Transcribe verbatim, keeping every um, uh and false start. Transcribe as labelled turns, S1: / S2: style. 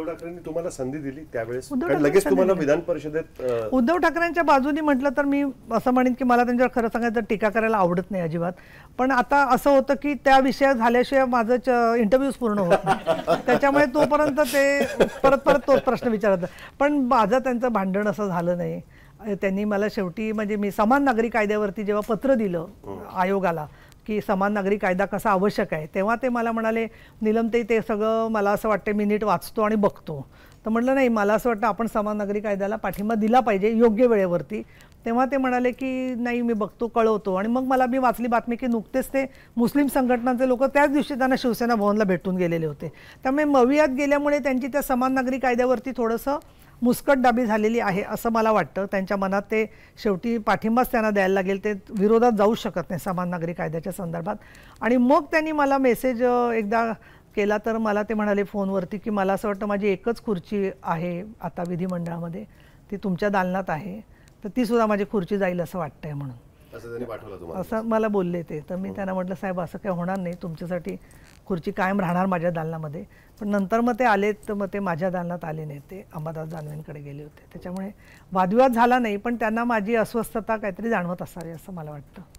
S1: ठाकरेंनी तुम्हाला संधी दिली त्यावेळेस, कारण लगेच तुम्हाला विधान परिषदेत
S2: उद्धव ठाकरेंच्या बाजूनी म्हटलं तर मी असं म्हणेन की मला त्यांच्यावर खरं सांगायचं टीका करायला आवडत नाही अजिबात, पण आता असं होतं की त्या विषयात झाल्याशिवाय माझं इंटरव्ह्यूज पूर्ण होत नाही, त्याच्यामुळे तोपर्यंत ते परत परत तोच प्रश्न विचारत. पण माझं त्यांचं भांडण असं झालं नाही. त्यांनी मला शेवटी म्हणजे मी समान नागरी कायद्यावरती जेव्हा पत्र दिलं आयोगाला की समान नागरी कायदा कसा आवश्यक आहे, तेव्हा ते मला म्हणाले नीलमताई ते सगळं मला असं वाटतं मी नीट वाचतो आणि बघतो. तर म्हटलं नाही, मला असं वाटतं आपण समान नागरी कायद्याला पाठिंबा दिला पाहिजे योग्य वेळेवरती. तेव्हा ते म्हणाले की नाही मी बघतो कळवतो. आणि मग मला मी वाचली बातमी की नुकतेच ते मुस्लिम संघटनांचे लोक त्याच दिवशी त्यांना शिवसेना भवनला भेटून गेलेले होते. त्यामुळे मवियात गेल्यामुळे त्यांची त्या समान नागरी कायद्यावरती थोडंसं मुस्कटदाबी झालेली आहे असं मला वाटतं. त्यांच्या मनात ते शेवटी पाठिंबाच त्यांना द्यायला लागेल, ते विरोधात जाऊ शकत नाही समान नागरी कायद्याच्या संदर्भात. आणि मग त्यांनी मला मेसेज एकदा केला तर मला ते म्हणाले फोनवरती की मला असं वाटतं माझी एकच खुर्ची आहे आता विधिमंडळामध्ये, ती तुमच्या दालनात आहे, तर ती सुद्धा माझी खुर्ची जाईल असं वाटतंय म्हणून असं मला बोलले ते. तर मी त्यांना म्हटलं साहेब असं काही होणार नाही, तुमच्यासाठी खुर्ची कायम राहणार माझ्या दालनामध्ये. पण नंतर मग ते आले तर मग ते माझ्या दालनात आले नाही, ते अंबादास दानवेंकडे गेले होते. त्याच्यामुळे वादविवाद झाला नाही, पण त्यांना माझी अस्वस्थता काहीतरी जाणवत असावी असं मला वाटतं.